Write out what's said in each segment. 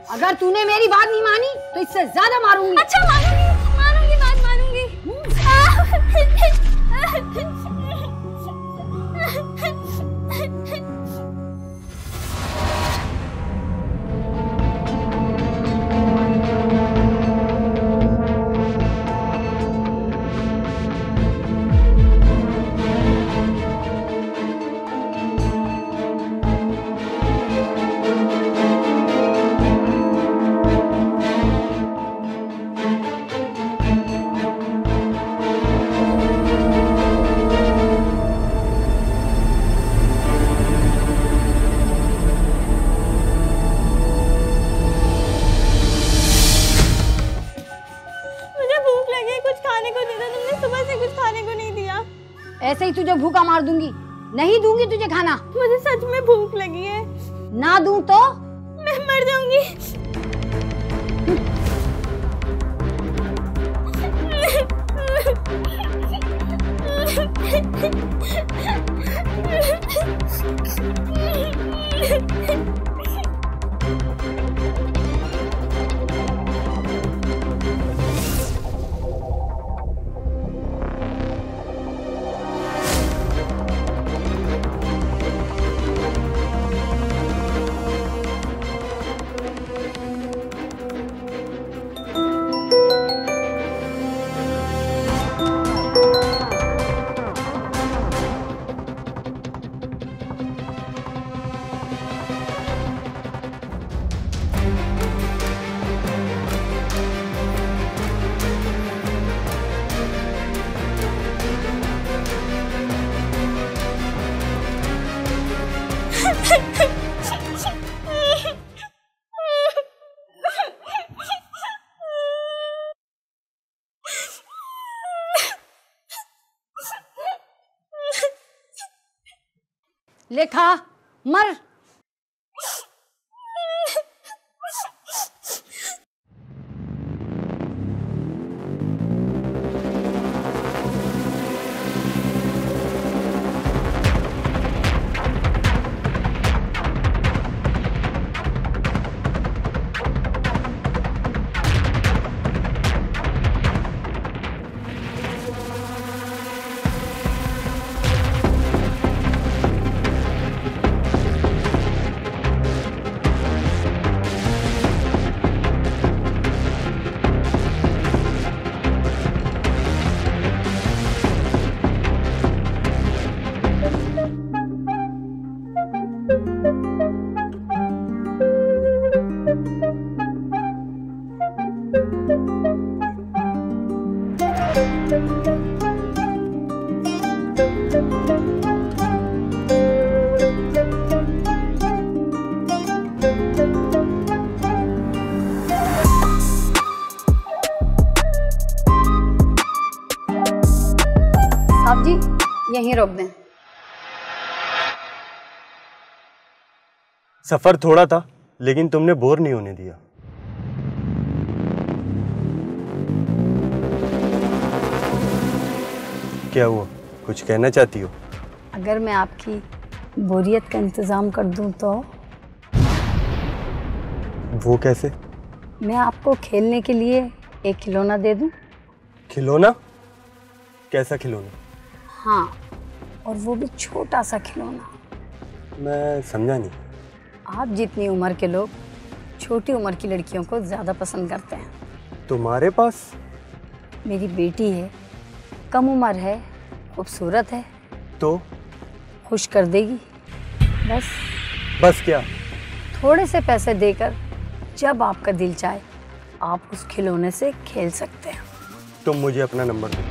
अगर तूने मेरी बात नहीं मानी तो इससे ज्यादा मारूंगी। अच्छा मानूंगी, मानूंगी, बात मानूंगी। ऐसे ही तुझे भूखा मार दूंगी, नहीं दूंगी तुझे खाना। मुझे सच में भूख लगी है। ना दूं तो मैं मर जाऊंगी। लेखा मर। साहब जी यहीं रोक दें। सफर थोड़ा था लेकिन तुमने बोर नहीं होने दिया। क्या हुआ, कुछ कहना चाहती हो? अगर मैं आपकी बोरियत का इंतजाम कर दूं तो? वो कैसे? मैं आपको खेलने के लिए एक खिलौना दे दूं। खिलौना? कैसा खिलौना? हाँ, और वो भी छोटा सा खिलौना। मैं समझा नहीं। आप जितनी उम्र के लोग छोटी उम्र की लड़कियों को ज़्यादा पसंद करते हैं। तुम्हारे पास? मेरी बेटी है, कम उम्र है, खूबसूरत है, तो खुश कर देगी। बस। बस क्या? थोड़े से पैसे देकर जब आपका दिल चाहे आप उस खिलौने से खेल सकते हैं। तुम मुझे अपना नंबर दो।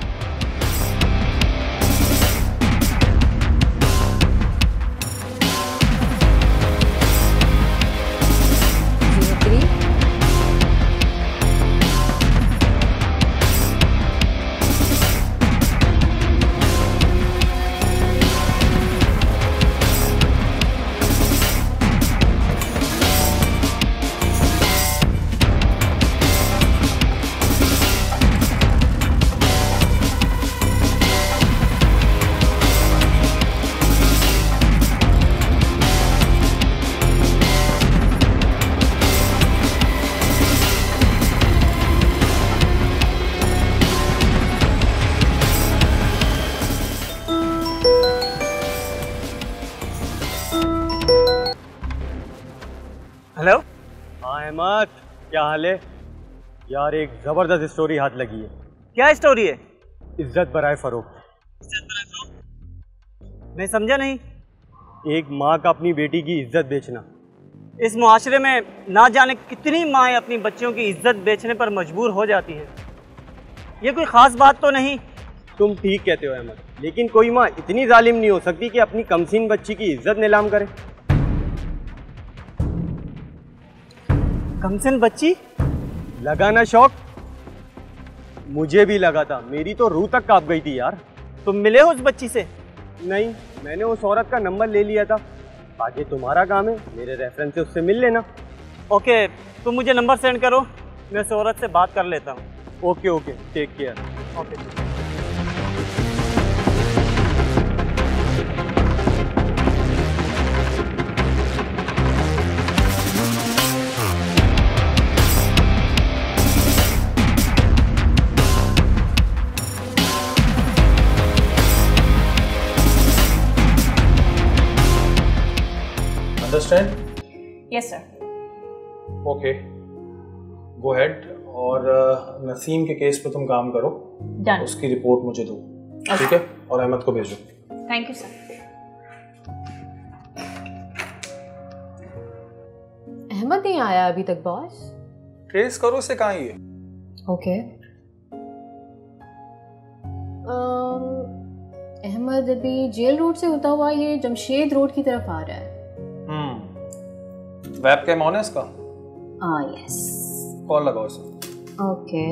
हेलो। हाँ अहमद, क्या हाल है यार? एक जबरदस्त स्टोरी हाथ लगी है। क्या स्टोरी है? इज्जत बराए फरोख्त। मैं समझा नहीं। एक माँ का अपनी बेटी की इज्जत बेचना। इस मुआशरे में ना जाने कितनी माएँ अपनी बच्चियों की इज्जत बेचने पर मजबूर हो जाती हैं। ये कोई ख़ास बात तो नहीं। तुम ठीक कहते हो अहमद, लेकिन कोई माँ इतनी जालिम नहीं हो सकती कि अपनी कमसीन बच्ची की इज्जत नीलाम करे। कमसिन बच्ची? लगा ना शौक? मुझे भी लगा था, मेरी तो रूह तक कांप गई थी यार। तुम मिले हो उस बच्ची से? नहीं, मैंने उस औरत का नंबर ले लिया था। आगे तुम्हारा काम है, मेरे रेफरेंस से उससे मिल लेना। ओके, तुम मुझे नंबर सेंड करो, मैं उस औरत से बात कर लेता हूँ। Okay okay, take care. Okay. Understand? Yes sir. Okay. Go ahead और नसीम के केस पे तुम काम करो। डन। उसकी रिपोर्ट मुझे दो, ठीक है? और अहमद को भेजो। Thank you sir. अहमद नहीं आया अभी तक बॉस। ट्रेस करो से कहाँ ये? ओके। अहमद अभी जेल रोड से होता हुआ ये जमशेद रोड की तरफ आ रहा है। वेब कैम ऑन है इसका? यस। कॉल लगाओ इसे। ओके।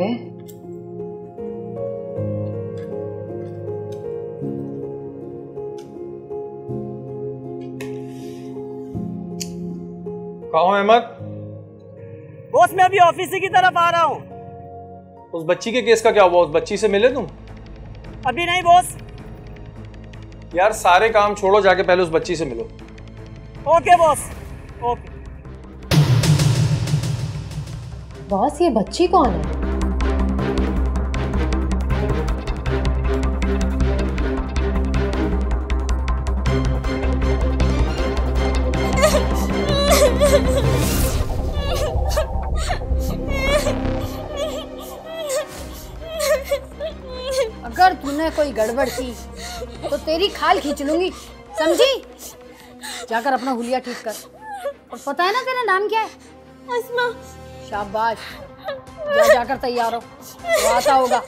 कहाँ हो अहमद? बॉस मैं अभी ऑफिस की तरफ आ रहा हूँ। उस बच्ची के केस का क्या हुआ? उस बच्ची से मिले तुम? अभी नहीं बॉस। यार सारे काम छोड़ो, जाके पहले उस बच्ची से मिलो। Okay boss. ओके। बॉस ये बच्ची कौन है? अगर तूने कोई गड़बड़ की तो तेरी खाल खींच लूंगी, समझी? जाकर अपना हुलिया ठीक कर। और पता है ना तेरा नाम क्या है? अस्मा। शाबाश, जाकर तैयार हो, वो आता होगा।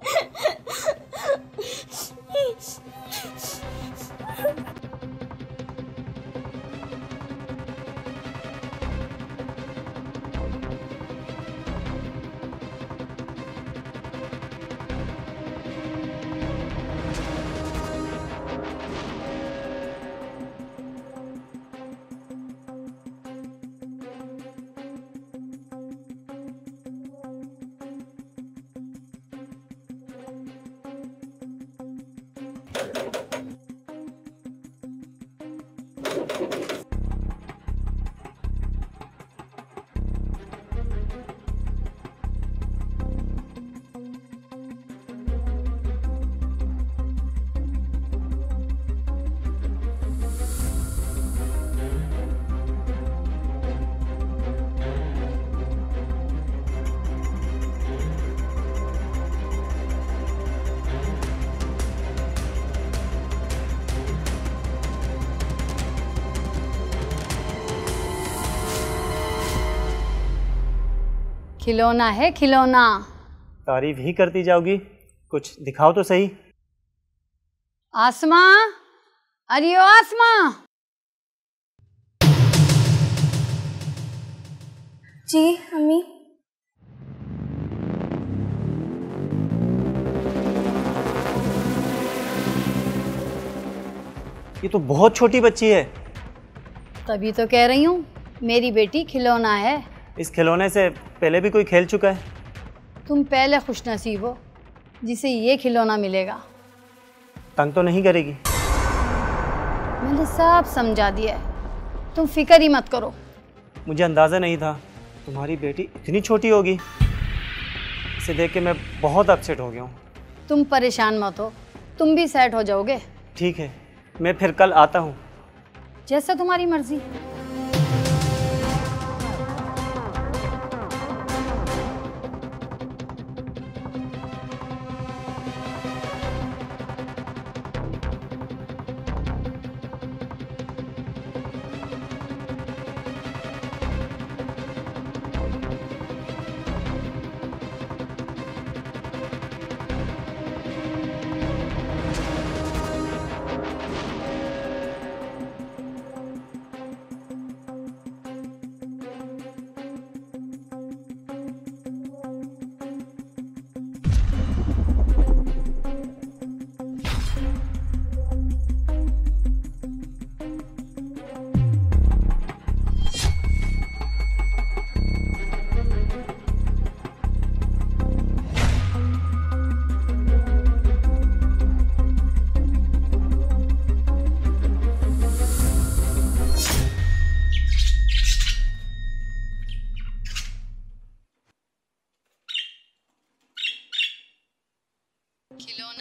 खिलौना है खिलौना। तारीफ ही करती जाओगी, कुछ दिखाओ तो सही। आसमां, अरे ओ आसमां। जी अम्मी। ये तो बहुत छोटी बच्ची है। तभी तो कह रही हूँ, मेरी बेटी खिलौना है। इस खिलौने से पहले भी कोई खेल चुका है? तुम पहले खुशनसीब हो जिसे ये खिलौना मिलेगा। तंग तो नहीं करेगी? मैंने सब समझा दिया है, तुम फिक्र ही मत करो। मुझे अंदाज़ा नहीं था तुम्हारी बेटी इतनी छोटी होगी। इसे देख के मैं बहुत अपसेट हो गया हूँ। तुम परेशान मत हो, तुम भी सेट हो जाओगे। ठीक है, मैं फिर कल आता हूँ। जैसा तुम्हारी मर्जी।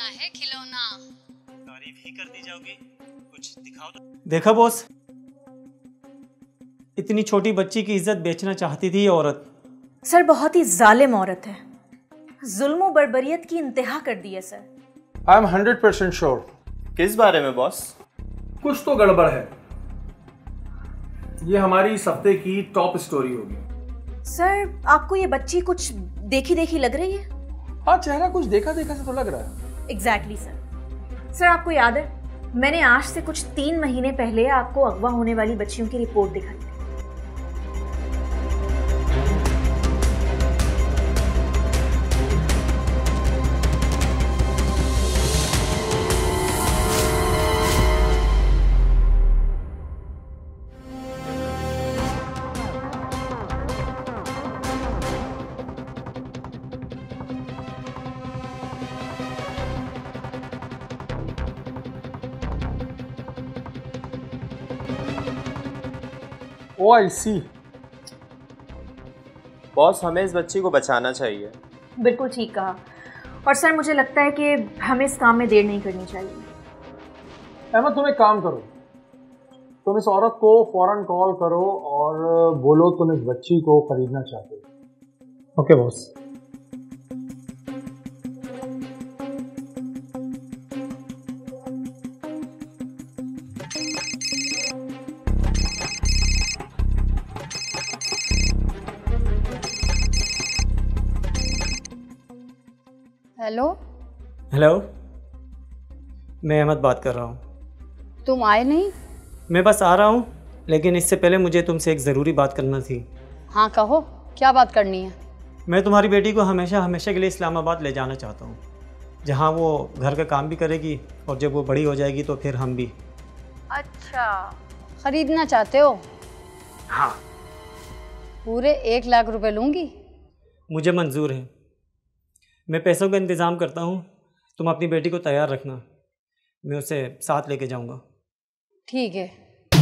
है खिलौना। तारीफ ही कर दी जाओगी, कुछ दिखाओ तो। देखा बॉस, इतनी छोटी बच्ची की इज्जत बेचना चाहती थी ये औरत। सर बहुत ही जालिम औरत है, जुल्म और बर्बरियत की इंतहा कर दी है सर। I am 100% sure. किस बारे में बॉस? कुछ तो गड़बड़ है। ये हमारी इस हफ्ते की टॉप स्टोरी होगी। सर आपको ये बच्ची कुछ देखी देखी लग रही है? हाँ, चेहरा कुछ देखा देखा से तो लग रहा है। Exactly sir. सर आपको याद है मैंने आज से कुछ 3 महीने पहले आपको अगवा होने वाली बच्चियों की रिपोर्ट दिखाई थी। ओ आई सी। बॉस, हमें इस बच्ची को बचाना चाहिए। बिल्कुल ठीक कहा। और सर मुझे लगता है कि हमें इस काम में देर नहीं करनी चाहिए। अहमद, तुम एक काम करो, तुम इस औरत को फौरन कॉल करो और बोलो तुम इस बच्ची को खरीदना चाहते हो। Okay boss. हेलो। हेलो, मैं अहमद बात कर रहा हूँ। तुम आए नहीं? मैं बस आ रहा हूँ, लेकिन इससे पहले मुझे तुमसे एक ज़रूरी बात करना थी। हाँ कहो, क्या बात करनी है? मैं तुम्हारी बेटी को हमेशा हमेशा के लिए इस्लामाबाद ले जाना चाहता हूँ, जहाँ वो घर का काम भी करेगी और जब वो बड़ी हो जाएगी तो फिर हम भी। अच्छा, खरीदना चाहते हो? हाँ। पूरे 1 लाख रुपए लूँगी। मुझे मंजूर है, मैं पैसों का इंतज़ाम करता हूँ। तुम अपनी बेटी को तैयार रखना, मैं उसे साथ लेके जाऊँगा। ठीक है।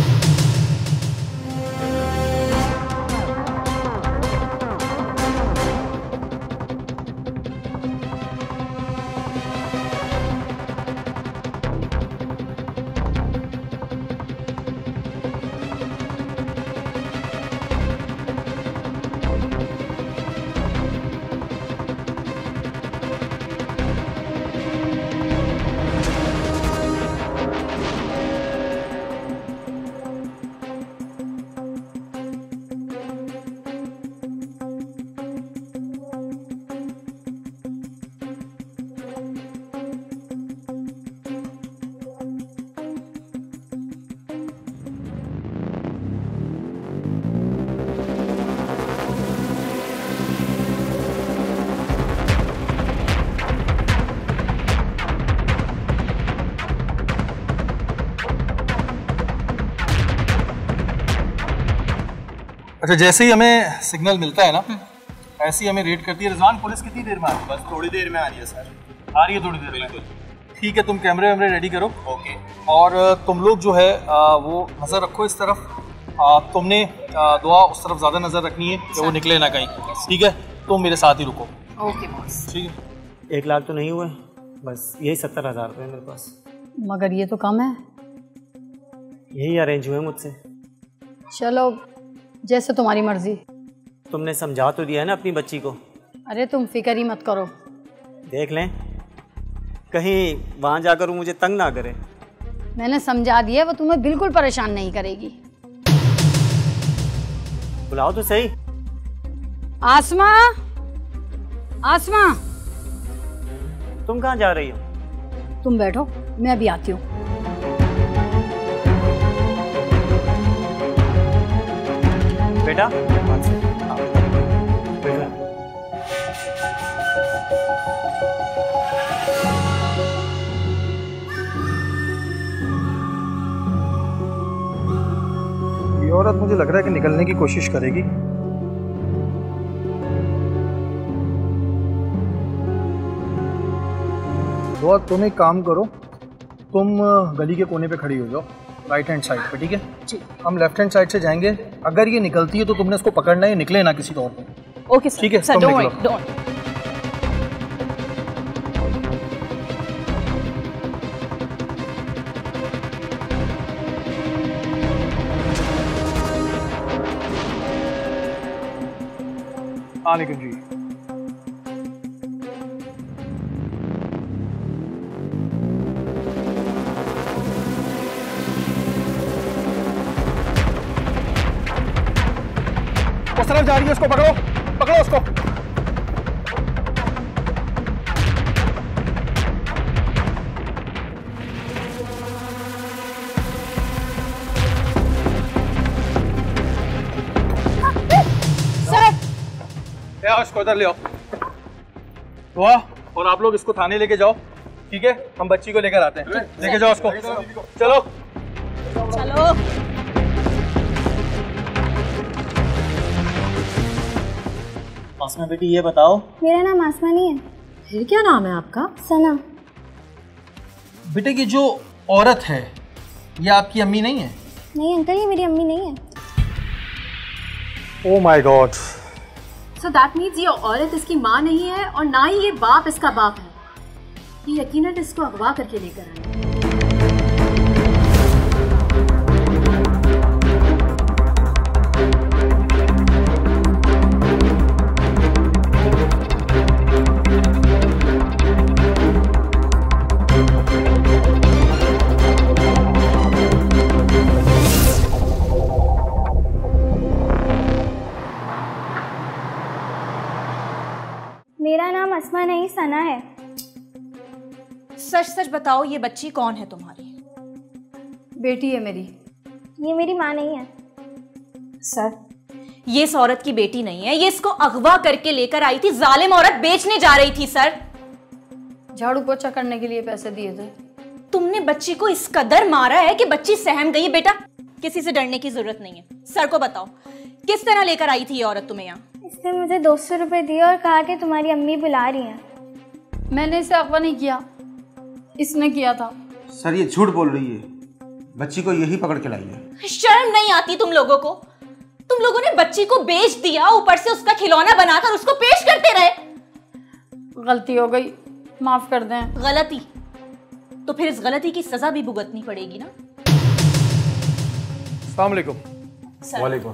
अच्छा, जैसे ही हमें सिग्नल मिलता है ना, ऐसे ही हमें रेड करती है। रिजवान, पुलिस कितनी देर में आ रही है? बस थोड़ी देर में आ रही है सर। आ रही है थोड़ी देर में। ठीक है, तुम कैमरे वैमरे रेडी करो। ओके। और तुम लोग जो है वो नज़र रखो इस तरफ। तुमने दुआ उस तरफ ज़्यादा नज़र रखनी है कि वो निकले ना कहीं। ठीक है, तुम मेरे साथ ही रुको। Okay boss. ठीक है। 1 लाख तो नहीं हुए, बस यही 70,000 रुपये मेरे पास। मगर ये तो कम है। यही अरेंज हुए मुझसे। चलो, जैसे तुम्हारी मर्जी। तुमने समझा तो दिया है ना अपनी बच्ची को। अरे तुम फिक्र ही मत करो। देख लें कहीं वहाँ जाकर वो मुझे तंग ना करे। मैंने समझा दिया, वो तुम्हें बिल्कुल परेशान नहीं करेगी। बुलाओ तो सही। आसमा, आसमा, तुम कहाँ जा रही हो? तुम बैठो, मैं अभी आती हूँ। बेटा आओ, बैठो। ये औरत मुझे लग रहा है कि निकलने की कोशिश करेगी। दुआ, तुम एक काम करो, तुम गली के कोने पे खड़ी हो जाओ, राइट हैंड साइड पे। ठीक है जी। हम लेफ्ट हैंड साइड से जाएंगे। अगर ये निकलती है तो तुमने इसको पकड़ना है, निकले ना किसी तौर पे। Okay sir. ठीक है, सर, तुम डोंट निकलो। Worry, don't. वालेकुम जी। उस तरफ जा रही है, उसको पकड़ो, पकड़ो उसको। ले आओ इसको, इधर ले आओ। दुआ, और आप लोग इसको थाने लेके जाओ, ठीक है? हम बच्ची को लेकर आते हैं। लेके जाओ उसको, चलो चलो। आसमा बेटी ये बताओ। मेरा नाम आसमा नहीं है। फिर क्या नाम है आपका? सना। बेटे की जो औरत है ये आपकी अम्मी नहीं है? नहीं अंकल, ये मेरी अम्मी नहीं है। Oh my God. So that means ये औरत इसकी माँ नहीं है और ना ही ये बाप इसका बाप है। ये यकीनन इसको अगवा करके लेकर आए। मेरा नाम आसमा नहीं सना है। सच सच बताओ, ये बच्ची कौन है तुम्हारी? बेटी है मेरी। ये मेरी माँ नहीं है। सर, ये इस औरत की बेटी नहीं है, ये इसको अगवा करके लेकर आई थी। जालिम औरत बेचने जा रही थी सर। झाड़ू पोछा करने के लिए पैसे दिए थे। तुमने बच्ची को इस कदर मारा है कि बच्ची सहम गई। बेटा, किसी से डरने की जरूरत नहीं है। सर को बताओ, किस तरह लेकर आई थी ये औरत तुम्हें यहाँ? इसने मुझे 200 रुपए दिए और कहा कि तुम्हारी अम्मी बुला रही हैं। मैंने इसे अगवा नहीं किया, इसने किया था। सर ये झूठ बोल रही है, बच्ची को यही पकड़ के लाई है। शर्म नहीं आती तुम लोगों को? तुम लोगों ने बच्ची को बेच दिया, ऊपर से उसका खिलौना बनाकर उसको पेश करते रहे। गलती हो गई, माफ कर दें। गलती? तो फिर इस गलती की सजा भी भुगतनी पड़ेगी ना। अस्सलाम वालेकुम। वालेकुम।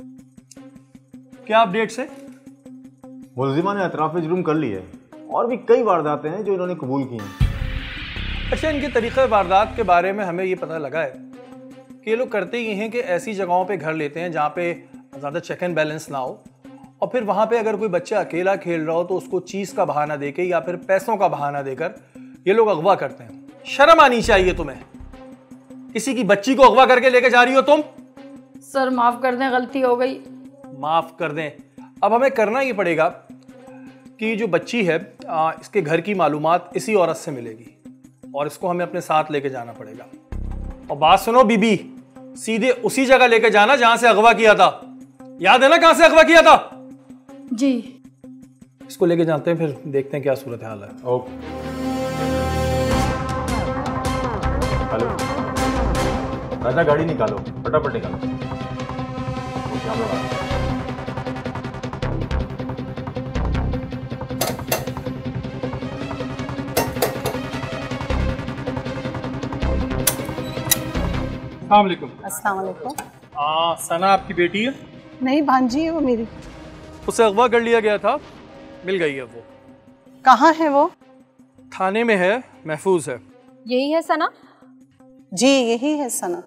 क्या अपडेट्स है? मुलजिमा ने एतराफ़ जुर्म कर ली है और भी कई वारदातें हैं जो इन्होंने कबूल की हैं। अच्छा, इनके तरीक़े वारदात के बारे में हमें ये पता लगा है कि ये लोग करते ये हैं कि ऐसी जगहों पे घर लेते हैं जहाँ पे ज़्यादा चेक एंड बैलेंस ना हो, और फिर वहाँ पे अगर कोई बच्चा अकेला खेल रहा हो तो उसको चीज़ का बहाना देके या फिर पैसों का बहाना देकर ये लोग अगवा करते हैं। शर्म आनी चाहिए तुम्हें। किसी की बच्ची को अगवा करके लेके जा रही हो तुम। सर माफ कर दें, गलती हो गई। माफ़ कर दें? अब हमें करना ये पड़ेगा कि जो बच्ची है इसके घर की मालूमात इसी औरत से मिलेगी और इसको हमें अपने साथ लेके जाना पड़ेगा। और बात सुनो बीबी, सीधे उसी जगह लेके जाना जहां से अगवा किया था। याद है ना कहां से अगवा किया था? जी। इसको लेके जाते हैं, फिर देखते हैं क्या सूरत हाल है। ओके। हेलो, राजा गाड़ी निकालो, फटाफट निकालो। ओके, हम लोग आ रहे हैं। अस्सलाम वालेकुम। सना आपकी बेटी है? नहीं, भांजी है वो मेरी। उसे अगवा कर लिया गया था, मिल गई है वो। कहाँ है वो? थाने में है, महफूज है। यही है सना? जी यही है सना।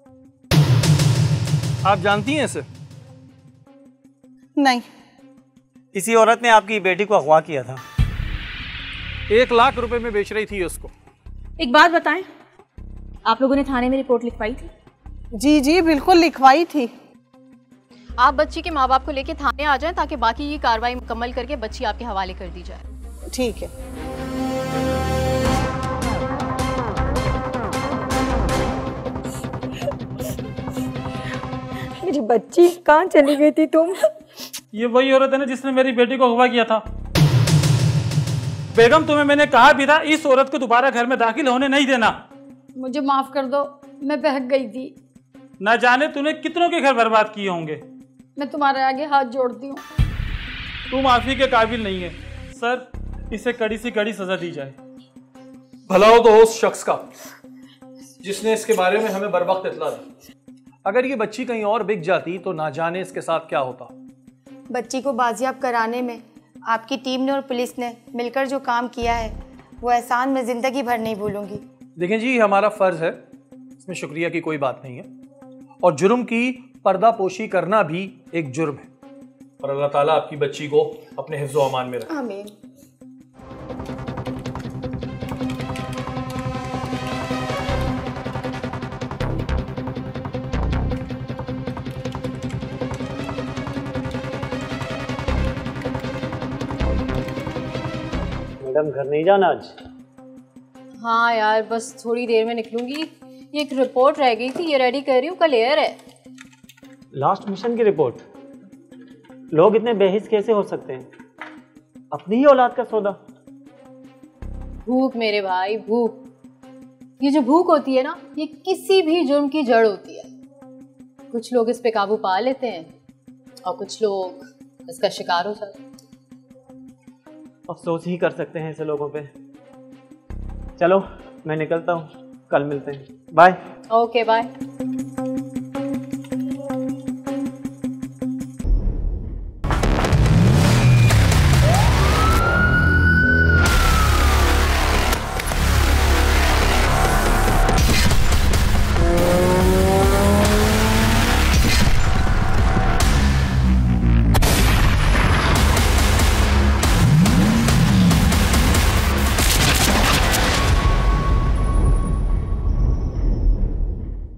आप जानती हैं इसे? नहीं। इसी औरत ने आपकी बेटी को अगवा किया था। 1 लाख रुपए में बेच रही थी उसको। एक बात बताएं, आप लोगों ने थाने में रिपोर्ट लिखवाई थी? जी जी बिल्कुल लिखवाई थी। आप बच्ची के माँ बाप को लेके थाने आ जाएं ताकि बाकी की कार्रवाई मुकम्मल करके बच्ची आपके हवाले कर दी जाए। ठीक है। मेरी बच्ची कहाँ चली गई थी तुम? ये वही औरत है ना जिसने मेरी बेटी को अगवा किया था। बेगम, तुम्हें मैंने कहा भी था इस औरत को दोबारा घर में दाखिल होने नहीं देना। मुझे माफ कर दो, मैं बहक गई थी। ना जाने तूने कितनों के घर बर्बाद किए होंगे। मैं तुम्हारे आगे हाथ जोड़ती हूँ। तू माफी के काबिल नहीं है। सर, इसे कड़ी से कड़ी सजा दी जाए। भला हो तो उस शख्स का जिसने इसके बारे में हमें बरवक्त इत्तला दी। अगर ये बच्ची कहीं और बिक जाती तो ना जाने इसके साथ क्या होता। बच्ची को बाजियाब कराने में आपकी टीम ने और पुलिस ने मिलकर जो काम किया है वो एहसान मैं ज़िंदगी भर नहीं भूलूंगी। देखें जी, हमारा फ़र्ज़ है, इसमें शुक्रिया की कोई बात नहीं है, और जुर्म की पर्दापोशी करना भी एक जुर्म है। और अल्लाह ताला आपकी बच्ची को अपने हिफ्ज़ व अमान में रखे। आमीन। मैडम घर नहीं जाना आज? हाँ यार, बस थोड़ी देर में निकलूंगी। ये एक रिपोर्ट रह गई थी, ये रेडी कर रही हूँ, कल एयर है। लास्ट मिशन की रिपोर्ट? लोग इतने बेहिस कैसे हो सकते हैं? अपनी ही औलाद का सौदा। भूख मेरे भाई, भूख। ये जो भूख होती है ना, ये किसी भी जुर्म की जड़ होती है। कुछ लोग इस पे काबू पा लेते हैं और कुछ लोग इसका शिकार हो जाते हैं। अफसोस ही कर सकते हैं ऐसे लोगों पे। चलो मैं निकलता हूँ, कल मिलते हैं। बाय। Okay bye.